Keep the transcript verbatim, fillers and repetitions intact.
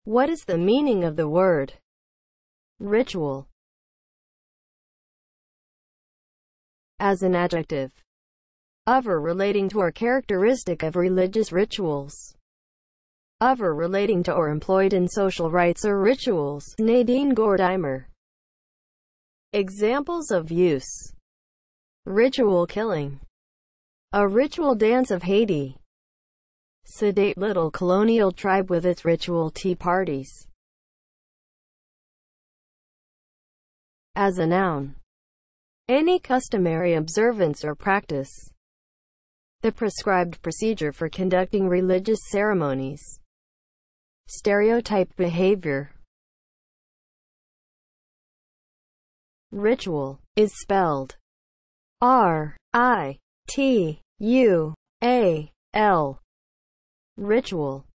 What is the meaning of the word ritual as an adjective? Of or relating to or characteristic of religious rituals. Of or relating to or employed in social rites or rituals. Nadine Gordimer. Examples of use: ritual killing, a ritual dance of Haiti, sedate little colonial tribe with its ritual tea parties. As a noun, any customary observance or practice, the prescribed procedure for conducting religious ceremonies. Stereotyped behavior. Ritual is spelled R I T U A L. Ritual.